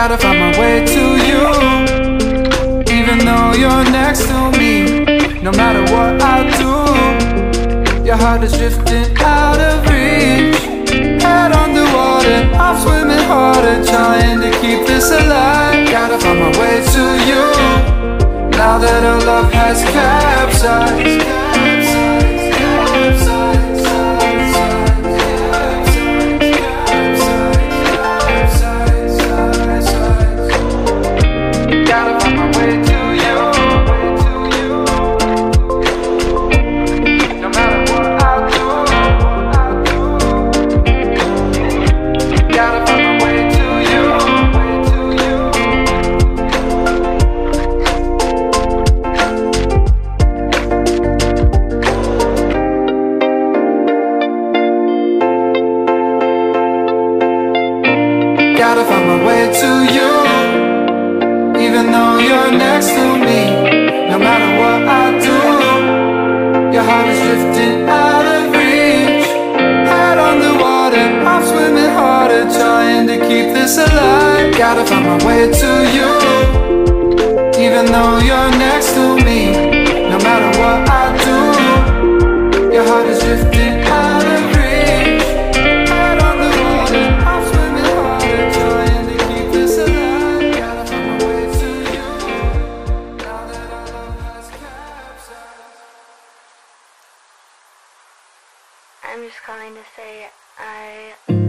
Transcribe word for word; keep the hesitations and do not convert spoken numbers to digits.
Gotta find my way to you, even though you're next to me. No matter what I do, your heart is drifting out of reach. Head underwater, I'm swimming harder, trying to keep this alive. Gotta find my way to you, now that our love has capsized. Capsized, capsized, capsized, capsized, capsized, capsized. Gotta find my way to you, no matter what I do, gotta find my way to you. Gotta find my way to you, even though you're next to me. No matter what I do, your heart is drifting out of reach. Head underwater, I'm swimming harder, trying to keep this alive. Gotta find my way to you, even though you're next to me. No matter what I do, your heart is drifting out of reach. Head underwater, I'm swimming harder, trying to keep this alive. Gotta find my way to you, now that our love has capsized. I'm just calling to say I